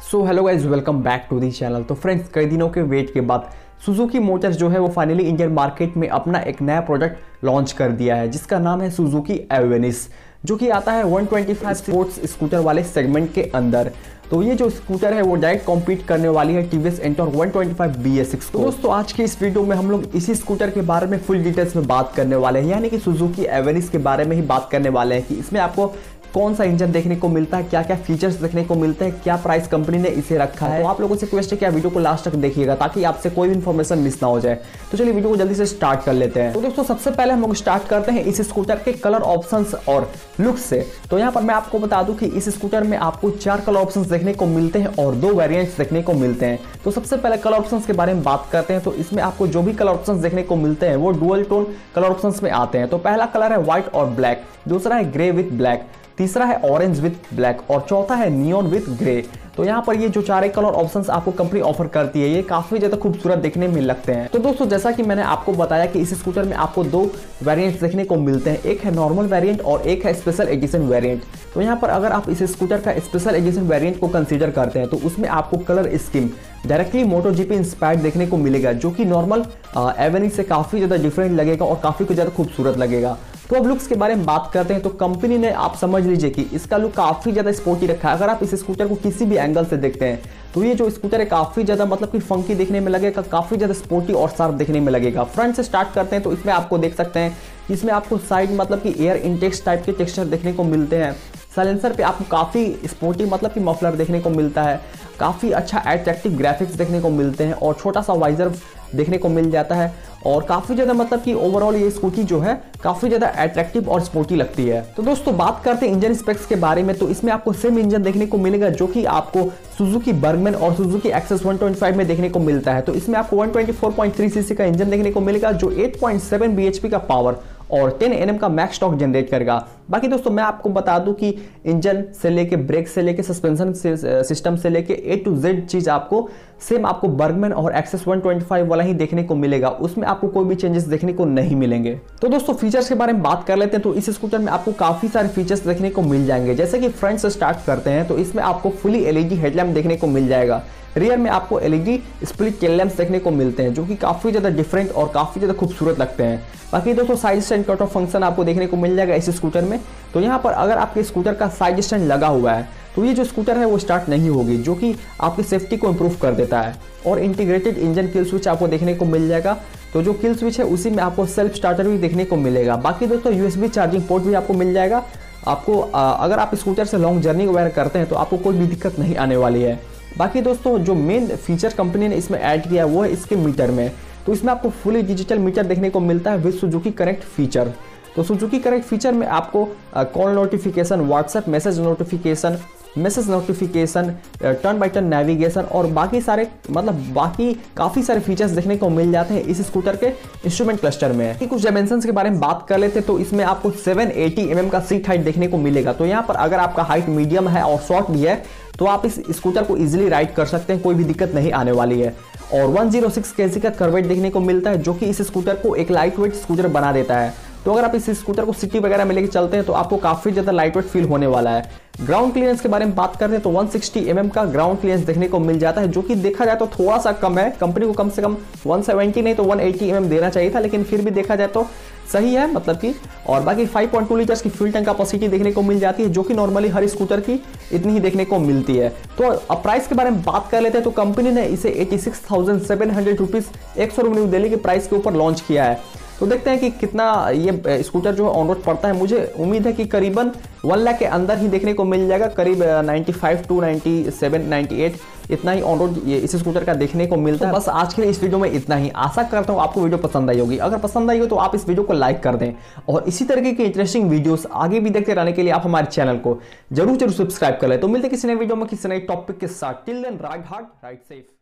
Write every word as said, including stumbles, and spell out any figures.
So hello guys, welcome back to the channel. तो friends, कई दिनों के वेट के बाद सुजुकी मोटर्स जो है वो फाइनली इंडियन मार्केट में अपना एक नया प्रोडक्ट लॉन्च कर दिया है, जिसका नाम है सुजुकी एवेनिस, जो कि आता है one twenty five sports scooter वाले सेगमेंट के अंदर। तो ये जो स्कूटर है वो डायरेक्ट कॉम्पीट करने वाली है TVS Ntorq one twenty five B S six को। तो दोस्तों, आज की इस वीडियो में हम लोग इसी स्कूटर के बारे में फुल डिटेल्स में बात करने वाले हैं, यानी कि सुजुकी एवेनिस के बारे में ही बात करने वाले हैं कि इसमें आपको कौन सा इंजन देखने को मिलता है, क्या क्या फीचर्स देखने को मिलते हैं, क्या प्राइस कंपनी ने इसे रखा है। तो आप लोगों से रिक्वेस्ट है कि आप वीडियो को लास्ट तक देखिएगा ताकि आपसे कोई भी इन्फॉर्मेशन मिस ना हो जाए। तो चलिए वीडियो को जल्दी से स्टार्ट कर लेते हैं। तो दोस्तों, सबसे पहले हम लोग स्टार्ट करते हैं इस स्कूटर के कलर ऑप्शंस और लुक से। तो यहाँ पर मैं आपको बता दूं कि इस स्कूटर में आपको चार कलर ऑप्शंस देखने को मिलते हैं और दो वेरिएंट्स देखने को मिलते हैं। तो सबसे पहले कलर ऑप्शंस के बारे में बात करते हैं। तो इसमें आपको जो भी कलर ऑप्शंस देखने को मिलते हैं वो डुअल टोन कलर ऑप्शंस में आते हैं। तो पहला कलर है व्हाइट और ब्लैक, दूसरा है ग्रे विथ ब्लैक, तीसरा है ऑरेंज विथ ब्लैक और चौथा है नियॉन विथ ग्रे। तो यहाँ पर ये जो चार कलर ऑप्शंस आपको कंपनी ऑफर करती है, ये काफी ज्यादा खूबसूरत देखने में लगते हैं। तो दोस्तों, जैसा कि मैंने आपको बताया कि इस स्कूटर में आपको दो वेरिएंट्स देखने को मिलते हैं, एक है नॉर्मल वेरिएंट और एक है स्पेशल एडिशन वेरिएंट। तो यहाँ पर अगर आप इस स्कूटर का स्पेशल एडिशन वेरिएंट को कंसीडर करते हैं तो उसमें आपको colour scheme directly Moto GP inspired देखने को मिलेगा, जो कि नॉर्मल एवेनिस से काफी ज्यादा डिफरेंट लगेगा और काफी ज्यादा खूबसूरत लगेगा। तो अब लुक्स के बारे में बात करते हैं। तो कंपनी ने, आप समझ लीजिए कि इसका लुक काफी ज्यादा स्पोर्टी रखा है। अगर आप इस स्कूटर को किसी भी एंगल से देखते हैं तो ये जो स्कूटर है काफी ज्यादा मतलब कि फंकी देखने में लगेगा, काफी ज्यादा स्पोर्टी और शार्प देखने में लगेगा। फ्रंट से स्टार्ट करते हैं तो इसमें आपको देख सकते हैं, इसमें आपको साइड मतलब कि एयर इंटेक्स टाइप के टेक्सचर देखने को मिलते हैं। साइलेंसर पे आपको काफी स्पोर्टी मतलब कि मफलर देखने को मिलता है, काफी अच्छा अट्रैक्टिव ग्राफिक्स देखने को मिलते हैं और छोटा सा वाइजर देखने को मिल जाता है और काफी ज्यादा मतलब कि ओवरऑल ये स्कूटी जो है काफी ज्यादा अट्रैक्टिव और स्पोर्टी लगती है। तो दोस्तों, बात करते हैं इंजन स्पेक्स के बारे में। तो इसमें आपको सेम इंजन देखने को मिलेगा जो कि आपको सुजुकी बर्गमैन और Suzuki Access one twenty five में देखने को मिलता है। तो इसमें आपको one twenty four point three CC का इंजन देखने को मिलेगा जो एट पॉइंट सेवन बीएचपी का पावर और टेन एनएम का मैक्स टॉर्क जनरेट करेगा। बाकी दोस्तों, मैं आपको बता दूं कि इंजन से लेके ब्रेक से लेके सस्पेंशन सिस्टम से लेके ए टू जेड चीज आपको सेम आपको बर्गमैन और एक्सेस वन ट्वेंटी फाइव वाला ही देखने को मिलेगा, उसमें आपको कोई भी चेंजेस देखने को नहीं मिलेंगे। तो दोस्तों, फीचर्स के बारे में बात कर लेते हैं। तो इस स्कूटर में आपको काफी सारे फीचर्स देखने को मिल जाएंगे। जैसे कि फ्रंट से स्टार्ट करते हैं तो इसमें आपको फुली एलईडी हेडलैम्प देखने को मिल जाएगा। रियर में आपको एलईडी स्प्लिट टेल लैंप्स देखने को मिलते हैं जो कि काफी ज्यादा डिफरेंट और काफी ज्यादा खूबसूरत लगते हैं। बाकी दोस्तों, side stand cut off function आपको देखने को मिल जाएगा इस स्कूटर में। तो यहाँ पर अगर आपके स्कूटर का साइड स्टैंड लगा हुआ है तो ये जो स्कूटर है वो स्टार्ट नहीं होगी, जो कि आपकी सेफ्टी को इंप्रूव कर देता है। और इंटीग्रेटेड इंजन किल स्विच आपको देखने को मिल जाएगा। तो जो किल स्विच है उसी में आपको सेल्फ स्टार्टर भी देखने को मिलेगा। बाकी दोस्तों, यूएसबी चार्जिंग पोर्ट भी आपको मिल जाएगा। आपको अगर आप स्कूटर से लॉन्ग जर्नी वगैरह करते हैं तो आपको कोई भी दिक्कत नहीं आने वाली है। बाकी दोस्तों, जो मेन फीचर कंपनी ने इसमें ऐड किया है वो है इसके मीटर में। तो इसमें आपको फुली डिजिटल मीटर देखने को मिलता है विद सुजुकी कनेक्ट फीचर। तो सुजुकी कनेक्ट फीचर में आपको call notification, WhatsApp message notification, message notification, turn by turn navigation और बाकी सारे मतलब बाकी काफी सारे फीचर्स देखने को मिल जाते हैं इस स्कूटर के इंस्ट्रूमेंट क्लस्टर में। कुछ डायमेंशंस के बारे में बात कर लेते हैं। तो इसमें आपको सेवन एटी एम एम का सीट हाइट देखने को मिलेगा। तो यहाँ पर अगर आपका हाइट मीडियम है और शॉर्ट भी है तो आप इस स्कूटर को इजीली राइड कर सकते हैं, कोई भी दिक्कत नहीं आने वाली है। और वन जीरो सिक्स केजी का कर्वेट देखने को मिलता है जो कि इस स्कूटर को एक लाइट वेट स्कूटर बना देता है। तो अगर आप इस स्कूटर को सिटी वगैरह में लेके चलते हैं तो आपको काफी ज्यादा लाइट वेट फील होने वाला है। ग्राउंड क्लियरेंस के बारे में बात करते हैं तो वन सिक्सटी एम एम का ग्राउंड क्लियरेंस देखने को मिल जाता है, जो कि देखा जाए तो थोड़ा सा कम है। कंपनी को कम से कम वन सेवेंटी नहीं तो वन एटी एम एम देना चाहिए था, लेकिन फिर भी देखा जाए तो सही है मतलब कि। और बाकी फाइव पॉइंट टू लीटर्स की फ्यूल टैंक कैपेसिटी देखने को मिल जाती है, जो कि नॉर्मली हर स्कूटर की इतनी ही देखने को मिलती है। तो अब प्राइस के बारे में बात कर लेते हैं। तो कंपनी ने इसे eighty six thousand seven hundred rupees एक सौ न्यू दिल्ली के प्राइस के ऊपर लॉन्च किया है। तो देखते हैं कि कितना ये स्कूटर जो है ऑन रोड पड़ता है। मुझे उम्मीद है कि करीबन वन लाख के अंदर ही देखने को मिल जाएगा, करीब ninety five to ninety seven ninety eight इतना ही ऑन रोड ये इस स्कूटर का देखने को मिलता है। बस आज के लिए इस वीडियो में इतना ही। आशा करता हूँ आपको वीडियो पसंद आई होगी। अगर पसंद आई हो तो आप इस वीडियो को लाइक कर दें और इसी तरीके की इंटरेस्टिंग वीडियोस आगे भी देखते रहने के लिए आप हमारे चैनल को जरूर जरूर सब्सक्राइब कर लें। तो मिलते किसी नए वीडियो में किसी नए टॉपिक के साथ। Till then ride hard ride safe.